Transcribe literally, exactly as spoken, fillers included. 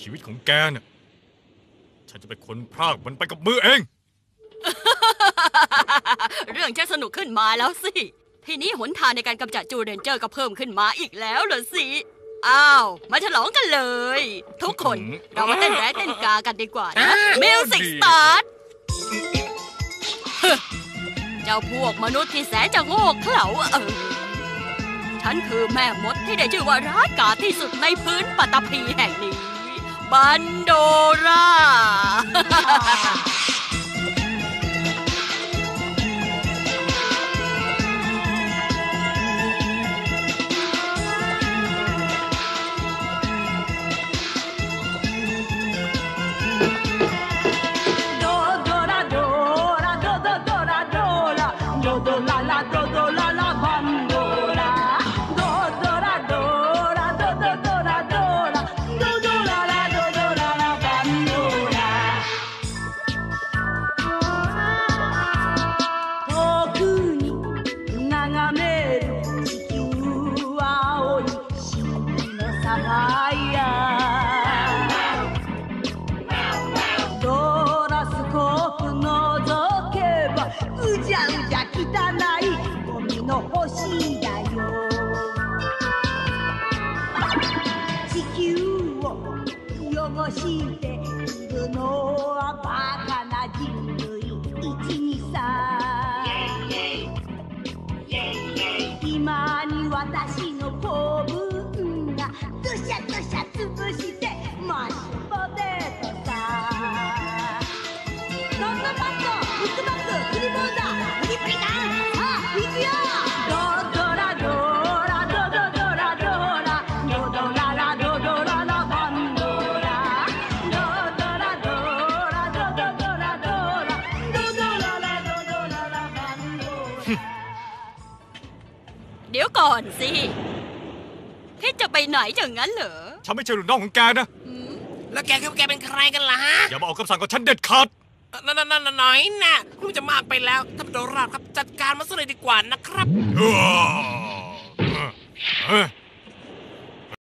ชีวิตของแกเนี่ยฉันจะเป็นคนพรากมันไปกับมือเองเรื่องจะสนุกขึ้นมาแล้วสิทีนี้หนทางในการกำจัดจูเรนเจอร์ก็เพิ่มขึ้นมาอีกแล้วเหรอสิอ้าวมาฉลองกันเลยทุกคนเรามาเต้นแร้เต้นกากันดีกว่านะมิวสิกสตาร์ทเจ้าพวกมนุษย์ที่แสนจะโง่เขลาเออฉันคือแม่มดที่ได้ชื่อว่าร้ายกาจที่สุดในพื้นปัตตภีแห่งนี้บันโดราเดี๋ยวก่อนสิพี่จะไปไหนอย่างนั้นเหรอฉันไม่ใช่ลูกน้องของแกนะแล้วแกคิดว่าแกเป็นใครกันล่ะฮะอย่ามาออกคำสั่งกับฉันเด็ดขาดนั่นนั่นน้อยนะคุณจะมากไปแล้วท่านโดราครับจัดการมาซะเลยดีกว่านะครับ